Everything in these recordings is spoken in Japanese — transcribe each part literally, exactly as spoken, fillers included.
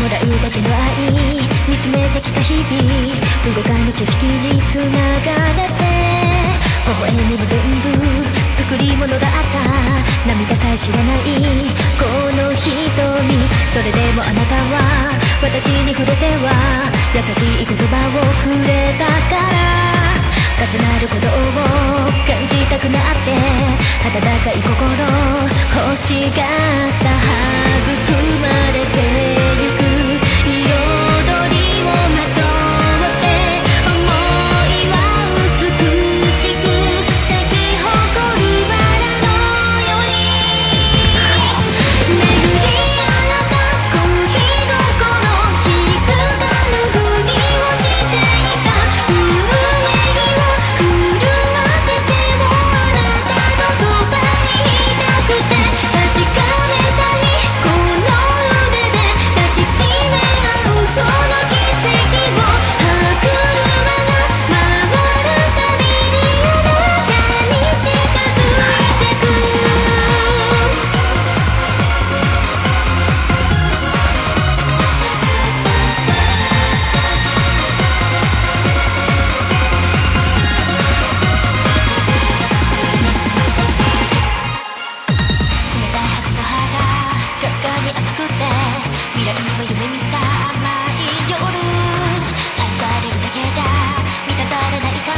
らうだけの愛見つめてきた日々、動かぬ景色に繋がれて、微笑みも全部作り物だった。涙さえ知らないこの瞳、それでもあなたは私に触れては優しい言葉をくれたから、重なる鼓動を感じたくなって、温かい心欲しがった育まれてゆく彩りをまとって想いは美しく咲き誇るバラのように巡り合った恋心、気づかぬふりをしていた。運命を狂わせてもあなたのそばにいたくて、確かめたいこの腕で抱きしめ合うその奇跡を、歯車が回るたびにあなたに近づいてく。冷たいはずの歯がかすかに熱くて、未来は夢見た甘い夜、愛されるだけじゃ満たされないから、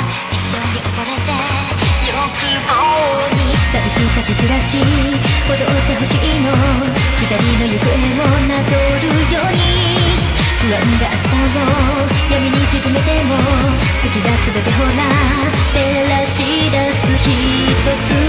一緒に溺れて欲望に寂しさ蹴散らし踊ってほしいの、二人の行方をなぞるように、不安が明日を闇に沈めても月が全てほら照らし出す一つ